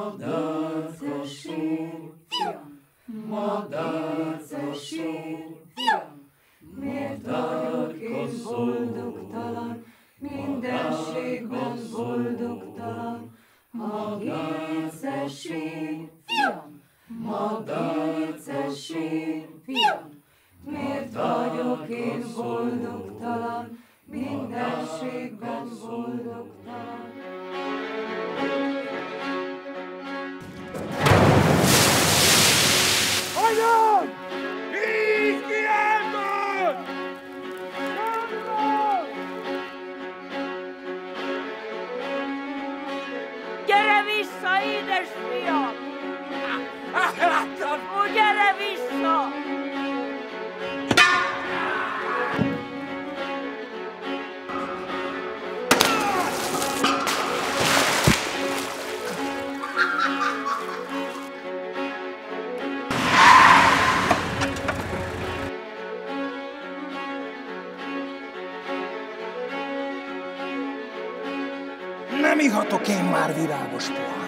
Madárkasú, madárkasú, miért vagyok én boldogtalan, mindenségben boldogtalan, magéces sír, madárkasú sír, miért vagyok én boldogtalan, mindenségben boldogtalan. Anyag! Így kiáltod! Gyere vissza, édesfiam! Láttad? Ó, gyere vissza! Nem ihatok én már virágos pohár.